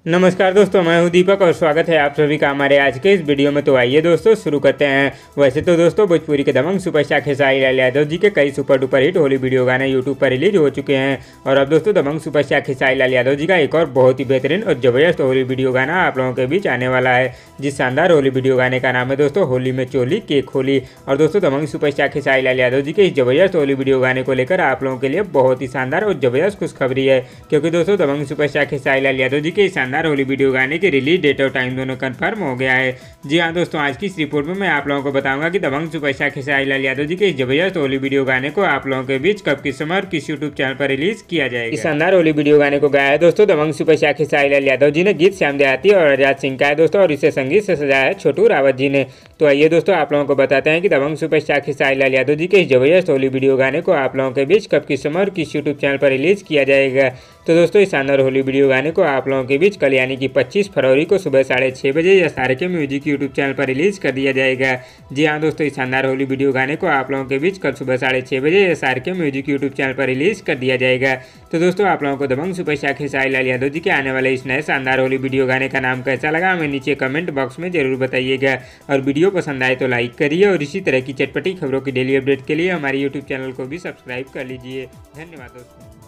नमस्कार दोस्तों, मैं हूं दीपक और स्वागत है आप सभी का हमारे आज के इस वीडियो में। तो आइए दोस्तों शुरू करते हैं। वैसे तो दोस्तों भोजपुरी के दबंग सुपरस्टार खेसारी लाल यादव जी के कई super duper hit Holi video गाने यूट्यूब पर रिलीज हो चुके हैं। और अब दोस्तों दबंग सुपरस्टार खेसारी लाल यादव जी का एक और बहुत ही बेहतरीन और जबरदस्त होली वीडियो गाना आप लोगों के बीच आने वाला है। जिस शानदार होली वीडियो गाने का नाम है दोस्तों होली में चोली केक होली। और दोस्तों दबंग सुपरस्टार खेसारी लाल यादव जी के इस जबरदस्त होली वीडियो गाने को लेकर आप लोगों के लिए बहुत ही शानदार और जबरदस्त खुशखबरी है, क्योंकि दोस्तों दबंग सुपरस्टार खेसारी लाल यादव जी के इस शानदार होली वीडियो गाने की रिलीज डेट और टाइम दोनों कंफर्म हो गया है। जी हाँ दोस्तों, आज की इस रिपोर्ट में मैं आप लोगों को बताऊंगा कि दबंग सुपरस्टार खेसारी लाल यादव जी के इस जबरदस्त होली वीडियो गाने को आप लोगों के बीच कब, किस समय और किस यूट्यूब चैनल पर रिलीज किया जाएगा। इस शानदार होली वीडियो गाने को गाया है दोस्तों दबंग सुपरस्टार खेसारी लाल यादव जी ने। गीत श्याम देहाती और आजाद सिंह का है दोस्तों, और इसे संगीत से सजाया है छोटू रावत जी ने। तो आइए दोस्तों आप लोगों को बताते हैं कि दबंग सुपरस्टार खेसारी लाल यादव जी के इस जबरदस्त होली वीडियो गाने को आप लोगों के बीच कब, किस समय और किस यूट्यूब चैनल पर रिलीज किया जाएगा। तो दोस्तों इस शानदार होली वीडियो गाने को आप लोगों के बीच कल यानी कि 25 फरवरी को सुबह 6:30 बजे या सारे के म्यूजिक यूट्यूब चैनल पर रिलीज कर दिया जाएगा। जी हाँ दोस्तों, इस शानदार होली वीडियो गाने को आप लोगों के बीच कल सुबह 6:30 बजे या सारे के म्यूजिक यूट्यूब चैनल पर रिलीज कर दिया जाएगा। तो दोस्तों आप लोगों को दबंग सुपरस्टार खेसारी लाल यादव जी के आने वाले इस नए शानदार होली वीडियो गाने का नाम कैसा लगा हमें नीचे कमेंट बॉक्स में जरूर बताइएगा। और वीडियो पसंद आए तो लाइक करिए और इसी तरह की चटपटी खबरों की डेली अपडेट के लिए हमारे यूट्यूब चैनल को भी सब्सक्राइब कर लीजिए। धन्यवाद दोस्तों।